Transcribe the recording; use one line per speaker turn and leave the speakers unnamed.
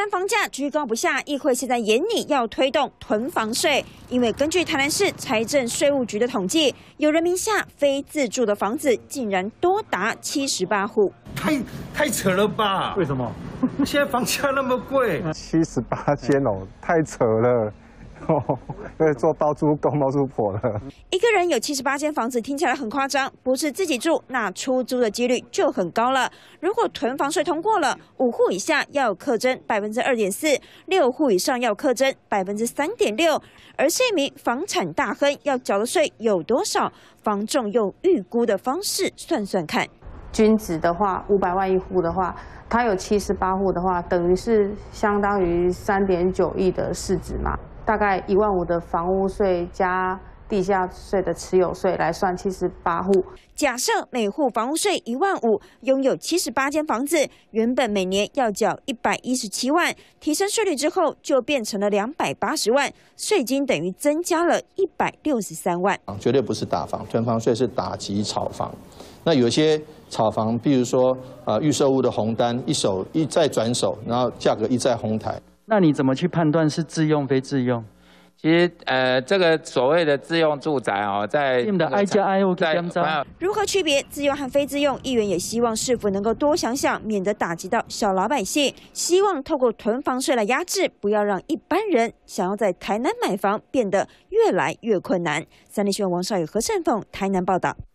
南房价居高不下，议会现在研拟要推动囤房税，因为根据台南市财政税务局的统计，有人名下非自住的房子竟然多达78户，
太扯了吧？
为什么？
现在房价那么贵
，78间哦，太扯了。 做包租公包租婆了。
一个人有78间房子，听起来很夸张。不是自己住，那出租的几率就很高了。如果囤房税通过了，5户以下要课征2.4%，6户以上要课征3.6%。而这名房产大亨要缴的税有多少？房仲用预估的方式算算看。
均值的话，500万一户的话，他有78户的话，等于是相当于3.9亿的市值嘛。 大概15000的房屋税加地价税的持有税来算，78户。
假设每户房屋税15000，拥有78间房子，原本每年要缴117万，提升税率之后就变成了280万，税金等于增加了163万。
绝对不是打房，囤房税是打击炒房。那有些炒房，比如说预售屋的红单一再转手，然后价格一再哄抬。
那你怎么去判断是自用非自用？
其实这个所谓的自用住宅哦，在
如何区别自用和非自用？议员也希望市府能够多想想，免得打击到小老百姓。希望透过囤房税来压制，不要让一般人想要在台南买房变得越来越困难。三立新闻王少宇、何胜凤台南报道。